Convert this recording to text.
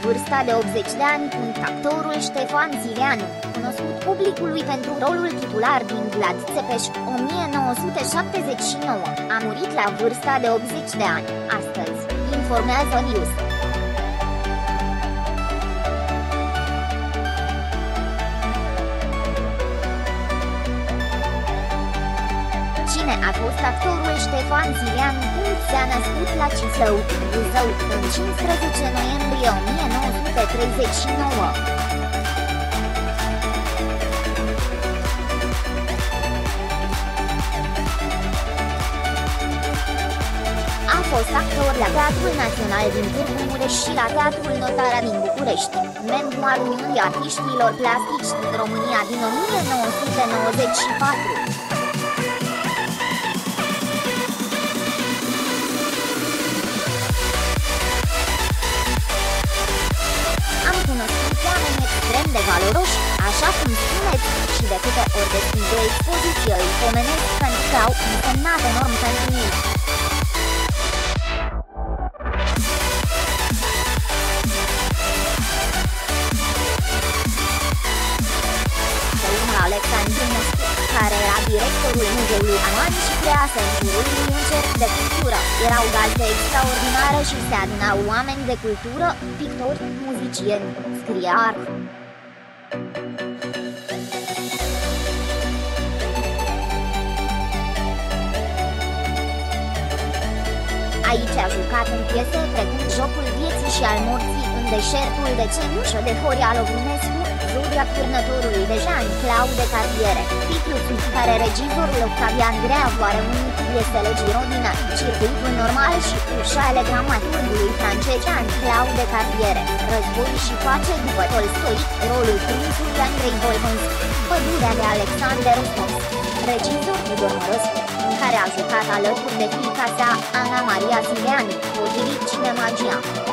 vârsta de 80 de ani, actorul Ștefan Zileanu, cunoscut publicului pentru rolul titular din Vlad Țepeș, 1979, a murit la vârsta de 80 de ani, astăzi, informează News. Cine a fost actorul Ștefan Zileanu? S-a născut la Cislău, Buzău, în 15 noiembrie 1939. A fost actor la Teatrul Național din Târgu Mureș și la Teatrul Notara din București, membru al Uniunii Artiștilor Plastici din România din 1994. Cunoscut oameni extrem de valoroși, așa cum spuneți, și de câte ori deschid o expoziție îi pomenesc pentru că au însemnat enorm pentru mine. Alexandru Moscu, care era directorul muzeului Aman și crease în jurul lui un cerc de cultură, erau gaze extraordinare și se adunau oameni de cultură, pictori, muzicieni, scriari. Aici a jucat în piese precum Jocul vieții și al morții, în Deșertul de cenușă de Horia Lovinescu, Zodia turnătorului de Jean Claude Carriere, titlu sub care regizorul Octavian Greavu a reunit piesele Girodina, Circuitul normal și Ușale dramaturgului francez Jean Claude Carriere, Război și pace după Tolstoi, rolul prințului Andrei Volconsky, Pădurea de Alexander Ostovski, regizor Tudor Mărăscu, în care a jucat alături de fiica sa, Ana Maria Zileanu, potrivit Cinemagia.